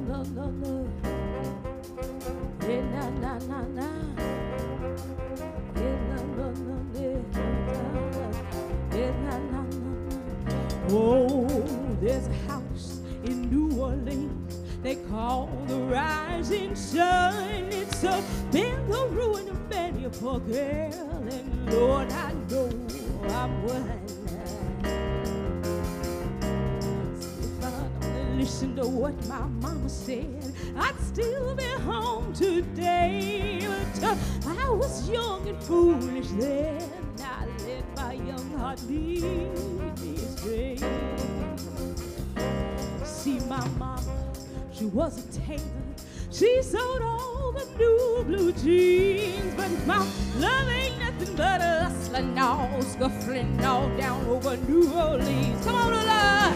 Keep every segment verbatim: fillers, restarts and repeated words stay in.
no, no, no. Yeah, na, na, na, na. Yeah, na, no, no, yeah, na, na, na, na. Oh, there's a house in New Orleans they call the Rising Sun. It's a been the ruin of many a poor girl, and Lord, I know I'm one. If I'd only listened to what my mama said, I'd still be home today. But uh, I was young and foolish then. I let my young heart lead me astray. See, my mama, she was a tailor. She sewed all the new blue jeans. But my love ain't nothing but a hustling all, scuffling all down over New Orleans. Come on, Lilli!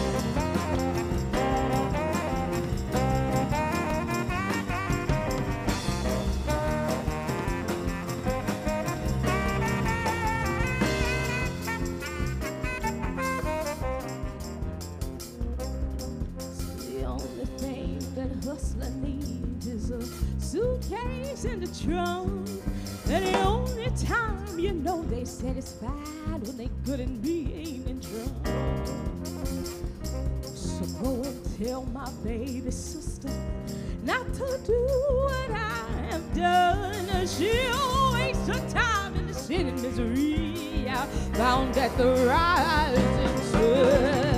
Hustler needs is a suitcase and a trunk. And the only time you know they satisfied when they good and be ain't drunk. So go and tell my baby sister not to do what I have done. She'll waste her time in the sin and misery I found at the Rising Sun.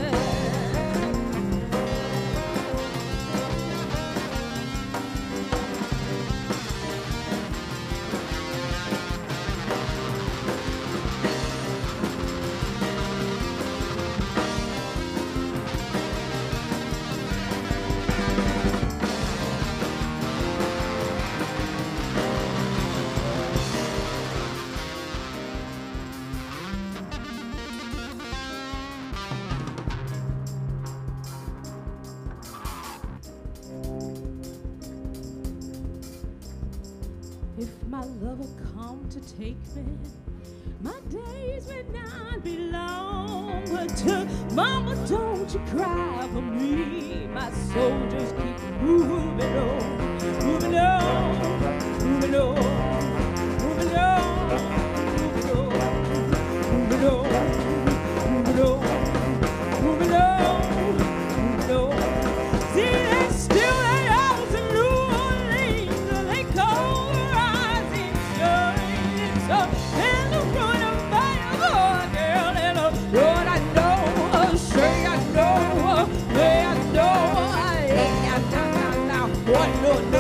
If my lover come to take me, my days may not be long. But uh, mama, don't you cry for me. My soul just keeps moving on, moving on, moving on, moving on, moving on, moving on, moving on, moving on, moving on. See, there's still that house in New Orleans they call no, no.